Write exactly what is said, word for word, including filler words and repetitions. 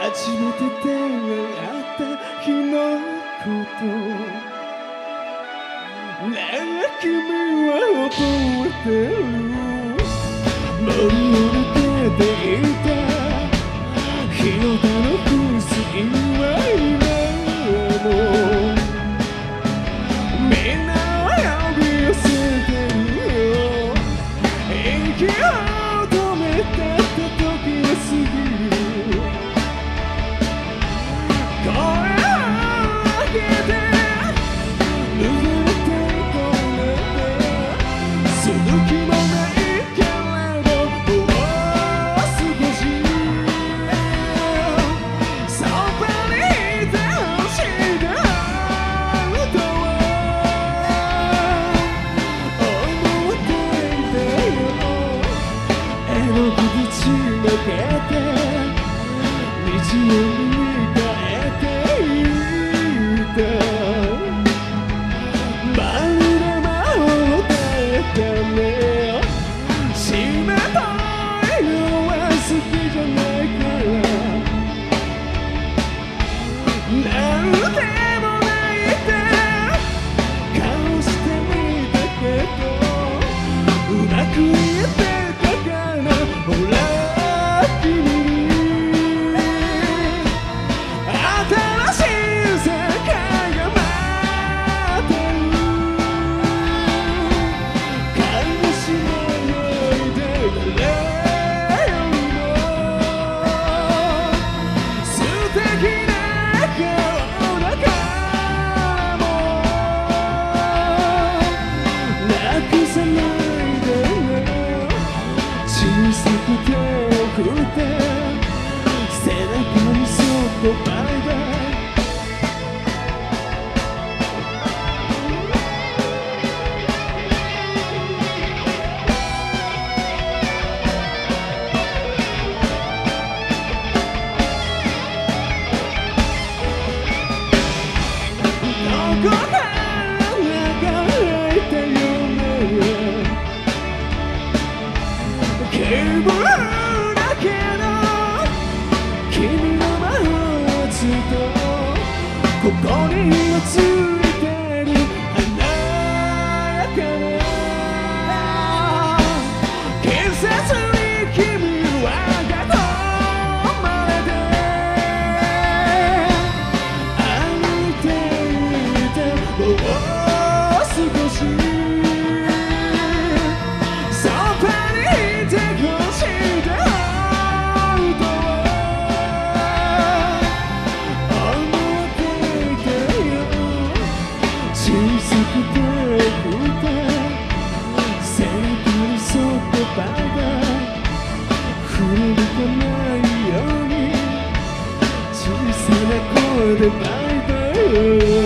初めて出会った日のことねえ君は覚えてる森を抜けていた広田の風水は今もみんなを呼び寄せてるよ息を止めたって時が過ぎる声を上げて抜けてこれてする気もないけれどもう少しそばにいてほしいなとは思っていたよ絵の具ぶちまけて道を見変えていたまるで魔法だったね締めたいのは好きじゃないからなんでもないって顔してみたけどうまくいってたかなほら君に新しい世界が待ってるかもしれないで誰よりも素敵な顔だからもなくさないでね小さく手を振って背中にそっとバイバイどこから流れた夢気分だけど君の魔法ずっとここにはついてる華やかな季節に君はが止まれて歩いていてもう少しそばにいてほしいで本当は思っていたよ小さく手を振って背中にそっとバイバイ振り向かないように小さな声でバイバイ